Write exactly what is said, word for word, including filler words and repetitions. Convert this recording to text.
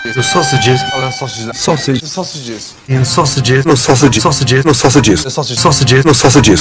The sausages. Ale sausages. Sausage. The sausages. And sausages. No sausages. Sausages. No sausages. The sausages. Sausages. No sausages.